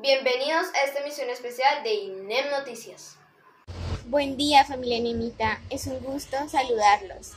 Bienvenidos a esta emisión especial de INEM Noticias. Buen día, familia Nemita, es un gusto saludarlos.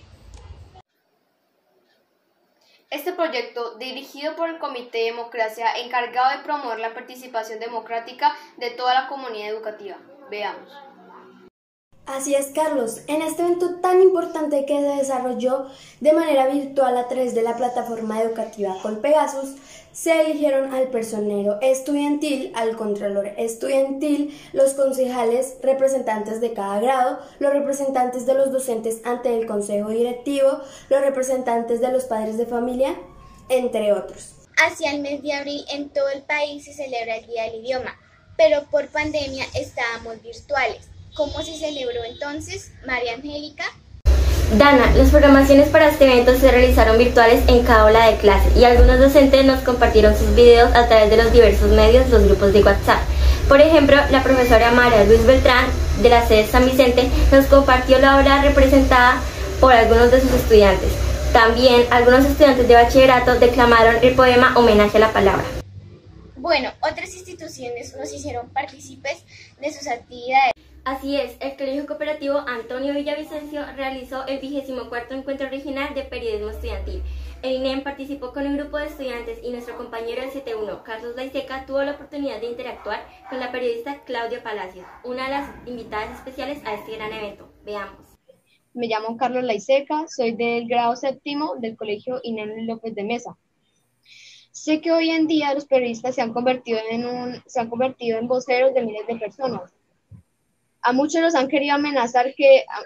Este proyecto, dirigido por el Comité de Democracia, encargado de promover la participación democrática de toda la comunidad educativa. Veamos. Así es, Carlos. En este evento tan importante que se desarrolló de manera virtual a través de la plataforma educativa Colpegasus, se eligieron al personero estudiantil, al controlador estudiantil, los concejales representantes de cada grado, los representantes de los docentes ante el consejo directivo, los representantes de los padres de familia, entre otros. Hacia el mes de abril en todo el país se celebra el Día del Idioma, pero por pandemia estábamos virtuales. ¿Cómo se celebró entonces, María Angélica? Dana, las programaciones para este evento se realizaron virtuales en cada aula de clase y algunos docentes nos compartieron sus videos a través de los diversos medios, los grupos de WhatsApp. Por ejemplo, la profesora María Luis Beltrán de la sede San Vicente nos compartió la obra representada por algunos de sus estudiantes. También algunos estudiantes de bachillerato declamaron el poema Homenaje a la Palabra. Bueno, otras instituciones nos hicieron partícipes de sus actividades. Así es, el Colegio Cooperativo Antonio Villavicencio realizó el 24º Encuentro Regional de Periodismo Estudiantil. El INEM participó con un grupo de estudiantes y nuestro compañero del 7-1, Carlos Laiseca, tuvo la oportunidad de interactuar con la periodista Claudia Palacios, una de las invitadas especiales a este gran evento. Veamos. Me llamo Carlos Laiseca, soy del grado 7º del Colegio INEM López de Mesa. Sé que hoy en día los periodistas se han convertido en voceros de miles de personas. A muchos nos han querido amenazar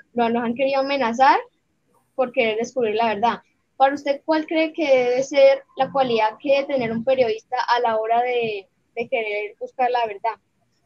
por querer descubrir la verdad. Para usted, ¿cuál cree que debe ser la cualidad que debe tener un periodista a la hora de querer buscar la verdad?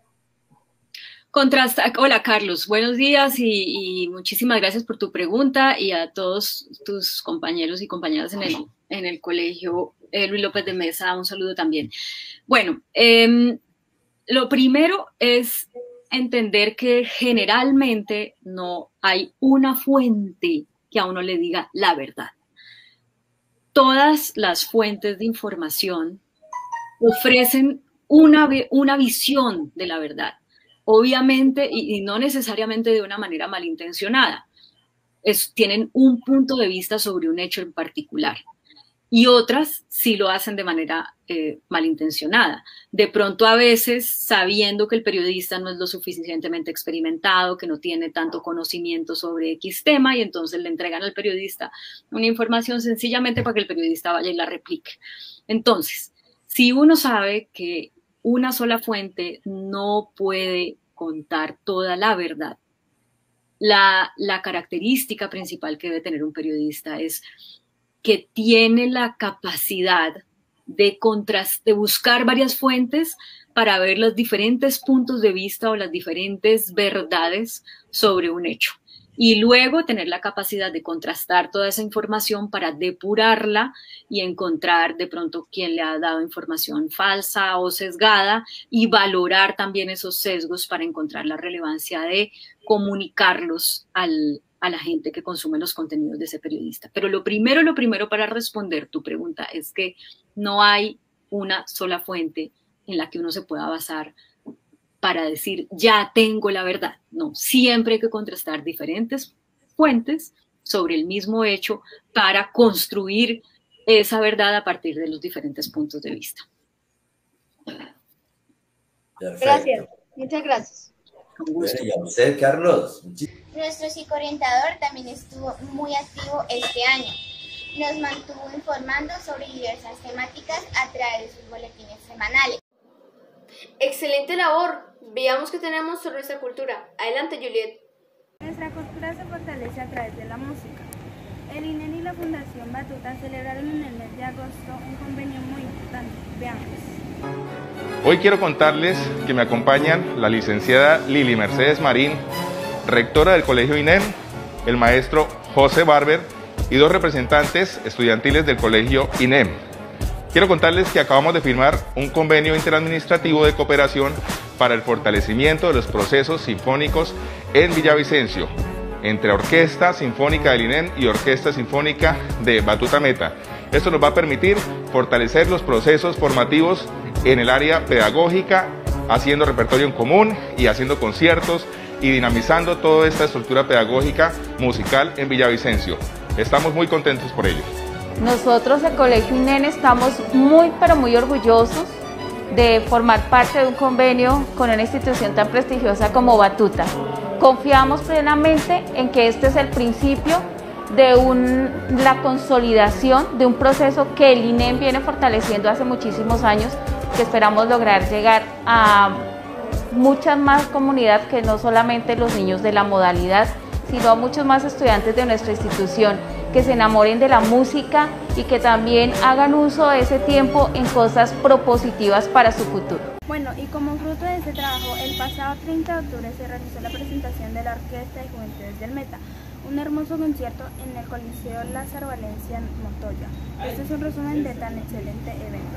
Hola Carlos, buenos días y muchísimas gracias por tu pregunta y a todos tus compañeros y compañeras en el colegio Luis López de Mesa, un saludo también. Bueno, lo primero es entender que generalmente no hay una fuente que a uno le diga la verdad. Todas las fuentes de información ofrecen una visión de la verdad, obviamente y no necesariamente de una manera malintencionada. Tienen un punto de vista sobre un hecho en particular. Y otras sí lo hacen de manera malintencionada. De pronto a veces sabiendo que el periodista no es lo suficientemente experimentado, que no tiene tanto conocimiento sobre X tema y entonces le entregan al periodista una información sencillamente para que el periodista vaya y la replique. Entonces, si uno sabe que una sola fuente no puede contar toda la verdad, la característica principal que debe tener un periodista es que tiene la capacidad de buscar varias fuentes para ver los diferentes puntos de vista o las diferentes verdades sobre un hecho. Y luego tener la capacidad de contrastar toda esa información para depurarla y encontrar de pronto quién le ha dado información falsa o sesgada y valorar también esos sesgos para encontrar la relevancia de comunicarlos a la gente que consume los contenidos de ese periodista. Pero lo primero para responder tu pregunta es que no hay una sola fuente en la que uno se pueda basar para decir, ya tengo la verdad. No, siempre hay que contrastar diferentes fuentes sobre el mismo hecho para construir esa verdad a partir de los diferentes puntos de vista. Perfecto. Gracias, muchas gracias. Bueno, y a usted, Carlos. Nuestro psicoorientador también estuvo muy activo este año. Nos mantuvo informando sobre diversas temáticas a través de sus boletines semanales. ¡Excelente labor! Veamos qué tenemos sobre nuestra cultura. Adelante, Juliet. Nuestra cultura se fortalece a través de la música. El INEM y la Fundación Batuta celebraron en el mes de agosto un convenio muy importante. Veamos. Hoy quiero contarles que me acompañan la licenciada Lili Mercedes Marín, rectora del Colegio INEM, el maestro José Barber y dos representantes estudiantiles del Colegio INEM. Quiero contarles que acabamos de firmar un convenio interadministrativo de cooperación para el fortalecimiento de los procesos sinfónicos en Villavicencio, entre Orquesta Sinfónica del INEM y Orquesta Sinfónica de Batuta Meta. Esto nos va a permitir fortalecer los procesos formativos en el área pedagógica, haciendo repertorio en común y haciendo conciertos y dinamizando toda esta estructura pedagógica musical en Villavicencio. Estamos muy contentos por ello. Nosotros, el Colegio INEN, estamos muy orgullosos de formar parte de un convenio con una institución tan prestigiosa como Batuta. Confiamos plenamente en que este es el principio de la consolidación de un proceso que el INEN viene fortaleciendo hace muchísimos años, que esperamos lograr llegar a muchas más comunidades, que no solamente los niños de la modalidad, sino a muchos más estudiantes de nuestra institución, que se enamoren de la música y que también hagan uso de ese tiempo en cosas propositivas para su futuro. Bueno, y como fruto de este trabajo, el pasado 30 de octubre se realizó la presentación de la Orquesta de Juventudes del Meta, un hermoso concierto en el Coliseo Lázaro Valencia Montoya. Este es un resumen de tan excelente evento.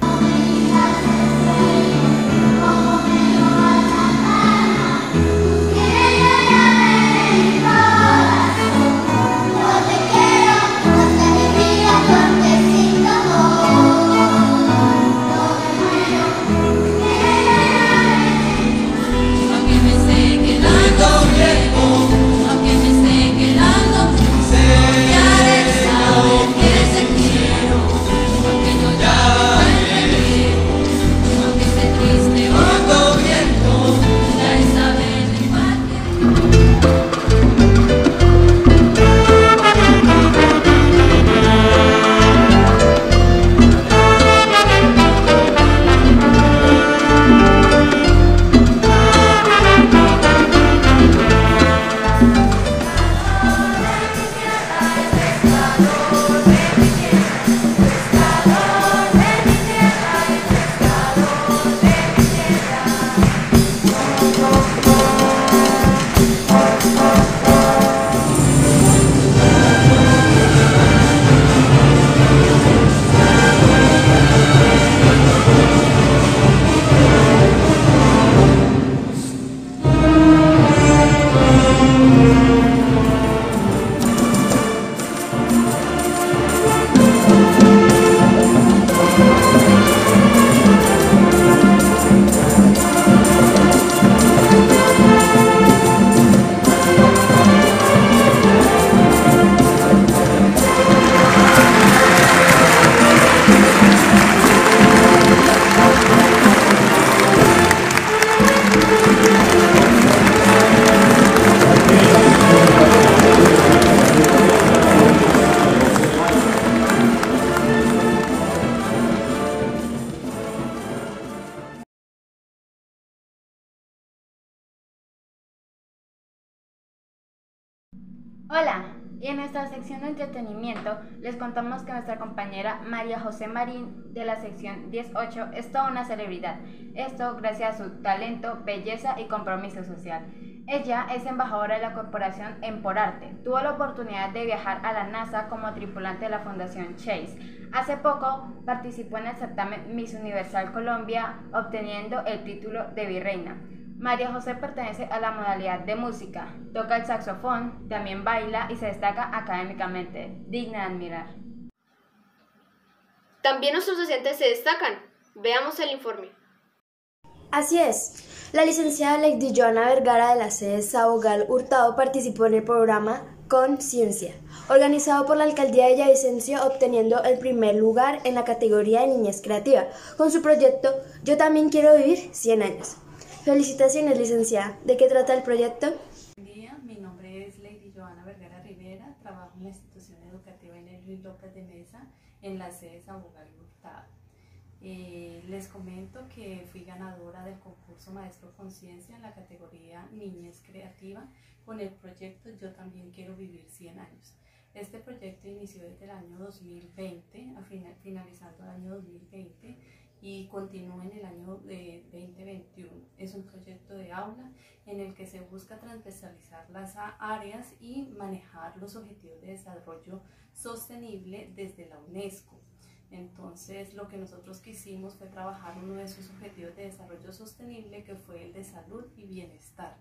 Hola, y en nuestra sección de entretenimiento les contamos que nuestra compañera María José Marín de la sección 18 es toda una celebridad, esto gracias a su talento, belleza y compromiso social. Ella es embajadora de la corporación Emporarte, tuvo la oportunidad de viajar a la NASA como tripulante de la Fundación Chase. Hace poco participó en el certamen Miss Universal Colombia, obteniendo el título de virreina. María José pertenece a la modalidad de música, toca el saxofón, también baila y se destaca académicamente, digna de admirar. También nuestros docentes se destacan. Veamos el informe. Así es, la licenciada Lady Joana Vergara de la sede Sabogal Hurtado participó en el programa Conciencia, organizado por la Alcaldía de Villavicencio, obteniendo el primer lugar en la categoría de Niñez Creativa, con su proyecto Yo también quiero vivir 100 años. Felicitaciones, licenciada. ¿De qué trata el proyecto? Buen día, mi nombre es Lady Joana Vergara Rivera, trabajo en la institución educativa Inés Luis López de Mesa, en la sede Sabogal Hurtado. Les comento que fui ganadora del concurso Maestro Conciencia en la categoría Niñez Creativa con el proyecto Yo también quiero vivir 100 años. Este proyecto inició desde el año 2020, finalizando el año 2020, y continúa en el año 2021. Es un proyecto de aula en el que se busca transversalizar las áreas y manejar los objetivos de desarrollo sostenible desde la UNESCO. Entonces, lo que nosotros quisimos fue trabajar uno de sus objetivos de desarrollo sostenible, que fue el de salud y bienestar.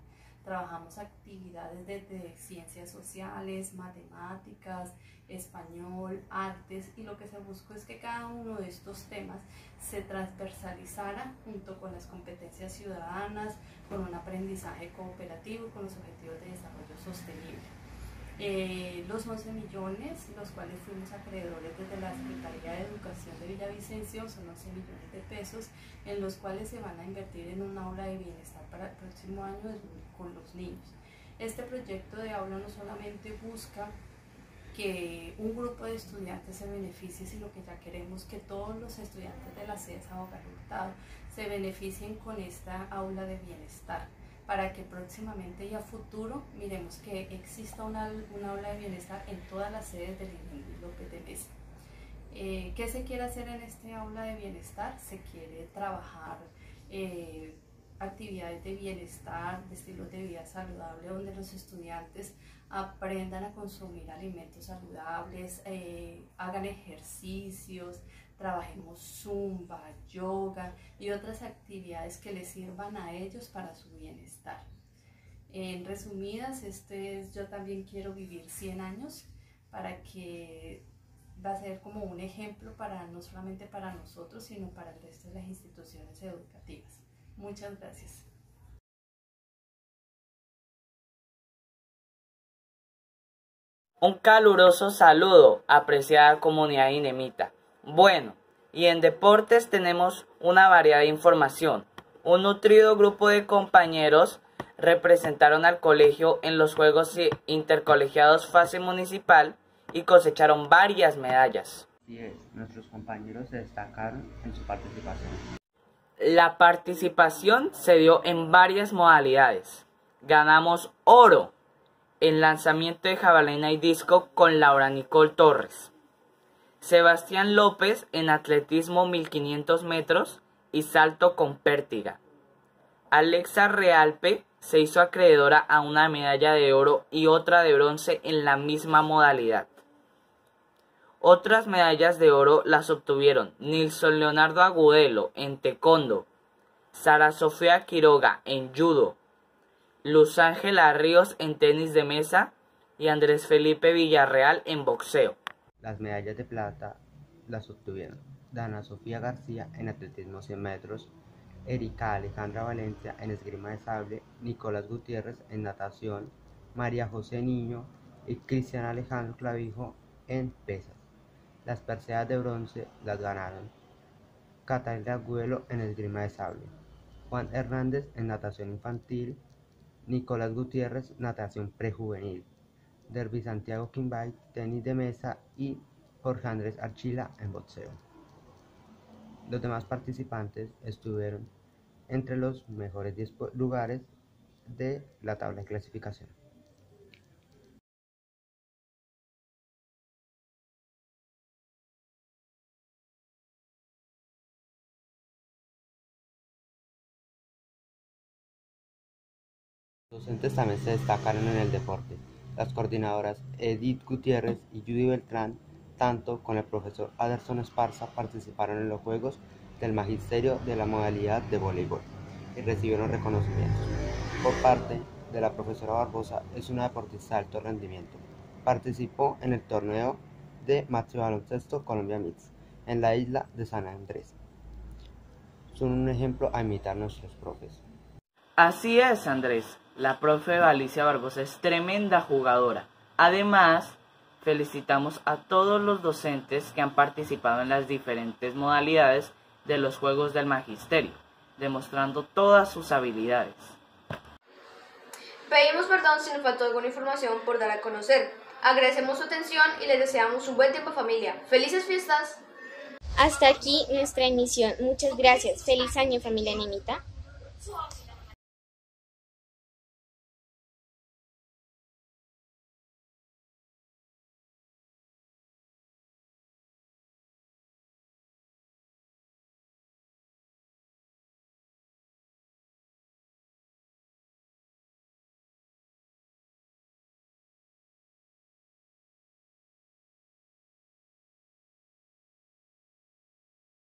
trabajamos actividades de ciencias sociales, matemáticas, español, artes, y lo que se buscó es que cada uno de estos temas se transversalizara junto con las competencias ciudadanas, con un aprendizaje cooperativo, con los objetivos de desarrollo sostenible. Los 11 millones, los cuales fuimos acreedores desde la Secretaría de Educación de Villavicencio, son 11 millones de pesos, en los cuales se van a invertir en un aula de bienestar para el próximo año con los niños. Este proyecto de aula no solamente busca que un grupo de estudiantes se beneficie, sino que ya queremos que todos los estudiantes de la sede Sabogal Hurtado se beneficien con esta aula de bienestar, para que próximamente y a futuro miremos que exista una aula de bienestar en todas las sedes del INEN Luis López de Mesa. ¿Qué se quiere hacer en este aula de bienestar? Se quiere trabajar actividades de bienestar, de estilos de vida saludable, donde los estudiantes aprendan a consumir alimentos saludables, hagan ejercicios, trabajemos zumba, yoga y otras actividades que les sirvan a ellos para su bienestar. En resumidas, yo también quiero vivir 100 años, para que va a ser como un ejemplo no solamente para nosotros, sino para el resto de las instituciones educativas. Muchas gracias. Un caluroso saludo, apreciada comunidad inemita. Bueno, y en deportes tenemos una variada información. Un nutrido grupo de compañeros representaron al colegio en los Juegos Intercolegiados fase municipal y cosecharon varias medallas. Así es, nuestros compañeros se destacaron en su participación. La participación se dio en varias modalidades. Ganamos oro en lanzamiento de jabalina y disco con Laura Nicole Torres. Sebastián López en atletismo 1500 metros y salto con pértiga. Alexa Realpe se hizo acreedora a una medalla de oro y otra de bronce en la misma modalidad. Otras medallas de oro las obtuvieron Nilson Leonardo Agudelo en taekwondo, Sara Sofía Quiroga en judo, Luz Ángela Ríos en tenis de mesa y Andrés Felipe Villarreal en boxeo. Las medallas de plata las obtuvieron Dana Sofía García en atletismo 100 metros, Erika Alejandra Valencia en esgrima de sable, Nicolás Gutiérrez en natación, María José Niño y Cristian Alejandro Clavijo en pesas. Las preseas de bronce las ganaron Catalina Agudelo en esgrima de sable, Juan Hernández en natación infantil, Nicolás Gutiérrez natación prejuvenil, Derby Santiago Quimbay tenis de mesa y Jorge Andrés Archila en boxeo. Los demás participantes estuvieron entre los mejores 10 lugares de la tabla de clasificación. Los docentes también se destacaron en el deporte. Las coordinadoras Edith Gutiérrez y Judy Beltrán, tanto con el profesor Aderson Esparza, participaron en los Juegos del Magisterio de la modalidad de voleibol y recibieron reconocimientos. Por parte de la profesora Barbosa, es una deportista de alto rendimiento. Participó en el torneo de Maxi Baloncesto Colombia Mix en la isla de San Andrés. Son un ejemplo a imitar nuestros profes. Así es, Andrés. La profe Alicia Barbosa es tremenda jugadora. Además, felicitamos a todos los docentes que han participado en las diferentes modalidades de los Juegos del Magisterio, demostrando todas sus habilidades. Pedimos perdón si nos faltó alguna información por dar a conocer. Agradecemos su atención y les deseamos un buen tiempo, familia. ¡Felices fiestas! Hasta aquí nuestra emisión. Muchas gracias. Feliz año, familia Inemita.